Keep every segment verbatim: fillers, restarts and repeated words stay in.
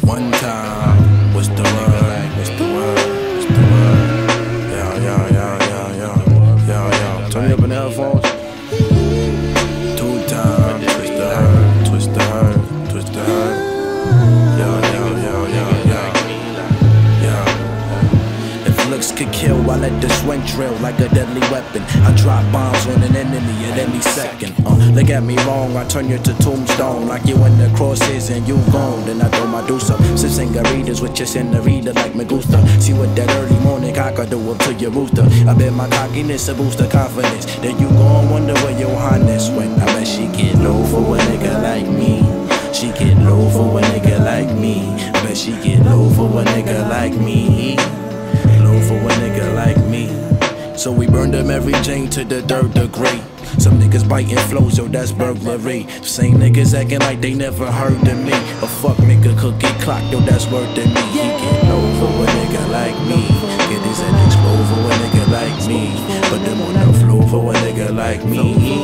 One time, what's the word? What's the word? What's the word? Yo, yo, yo, yo, yo, yo, yo. Turn me up in the headphones. Two times, twist the herd, twist the herd, twist the herd. Yo, yo, yo, yo, yo, yo. If looks could kill, I let the swing drill like a deadly weapon. I drop bombs on an enemy at any second. Uh, look at me wrong, I turn you to tombstone. Like you in the crosses and you gone. Then I throw my deuce up. Some singaritas with your senorita like me gusta. See what that early morning cock I do up to your rooster. I bet my cockiness a boost of confidence. Then you gon' wonder where your highness went. I bet she get low for a nigga like me. She get low for a nigga like me. I bet she get low for a nigga like me. Low for a nigga like me. So we burned them every chain to the third degree. Some niggas biting flows, yo, that's burglary. Same niggas acting like they never heard of me. A fuck nigga could get clocked, yo, that's word to me. He get low for a nigga like me. Get his head explode for a nigga like me. Put them on the floor for a nigga like me.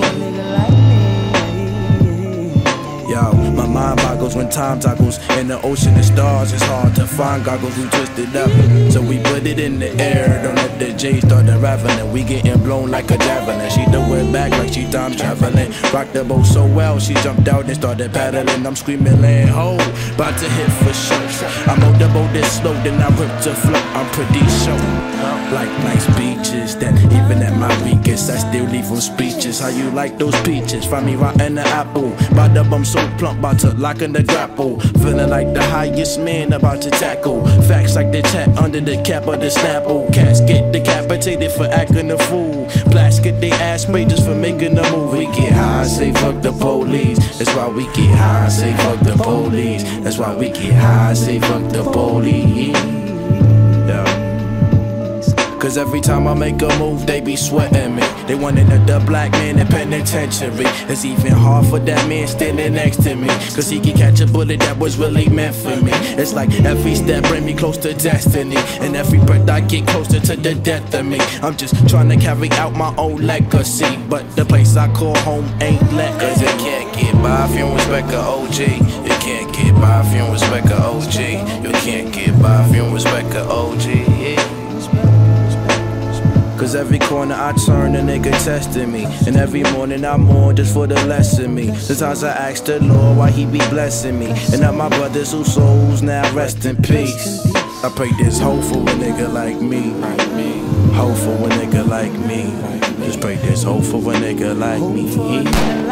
Yo, my mind boggles when time toggles. In the ocean of stars, it's hard to find goggles. We twist it up, so we put it in the air. Don't let the J start unraveling. We getting blown like a javelin. She threw it back like she time traveling. Rocked the boat so well, she jumped out and started paddling. I'm screaming, land ho, about to hit for sure. I mowed the boat this slow, then I ripped to float. I'm pretty sure. Like nice beaches, that even at my weakest, I still leave them speeches. How you like those peaches? Find me right in the apple. By the bum so plump, about to lock in the grapple. Feeling like the highest man about to tackle. Facts like the chat under the cap of the snapple. Cats get decapitated for acting a fool. Blacks get their ass sprayed just for making a move. We get high, say fuck the police. That's why we get high, say fuck the police. That's why we get high, say fuck the police. Yeah. Cause every time I make a move, they be sweating me. They wanted the black man in penitentiary. It's even hard for that man standing next to me. Cause he can catch a bullet that was really meant for me. It's like every step bring me close to destiny. And every breath I get closer to the death of me. I'm just trying to carry out my own legacy. But the place I call home ain't let. Cause you can't get by if you don't respect a O G. You can't get by if you don't respect a O G. You can't get by if you don't respect a O G. Yeah. Cause every corner I turn, a nigga testing me. And every morning I mourn just for the less of me. Sometimes I ask the Lord why he be blessing me. And all my brothers whose souls now rest in peace. I pray this hope for a nigga like me. Hope for a nigga like me. Just pray this hope for a nigga like me.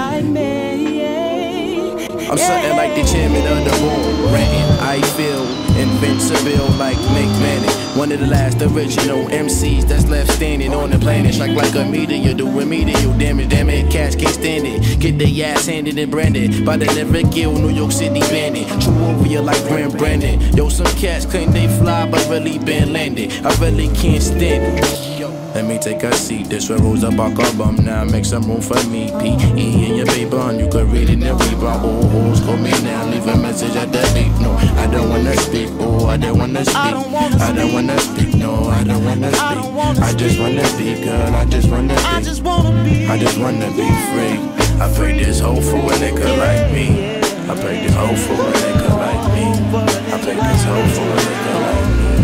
I'm something like the chairman of the room, ranting. I feel invincible like Mick Manning. One of the last original M Cs that's left standing on the planet. Strike like a meteor, do remedial damage. Damn it, cats can't stand it. Get their ass handed and branded by the lyric guild, New York City bandit. True warrior like Grant Brandon. Yo, some cats claim they fly, but really been landed. I really can't stand it. Let me take a seat, this where Rosa Parks album now. Make some room for me, P E in your paper, and you can read it and read. Oh, hoes call me now, leave a message at the beat. No, I don't wanna speak, oh, I don't wanna speak. I don't wanna speak, no, I don't wanna speak. I just wanna be, girl, I just wanna be. I just wanna be free. I pray this hope for a nigga like me. I pray this hope for a nigga like me. I pray this hope for a nigga like me.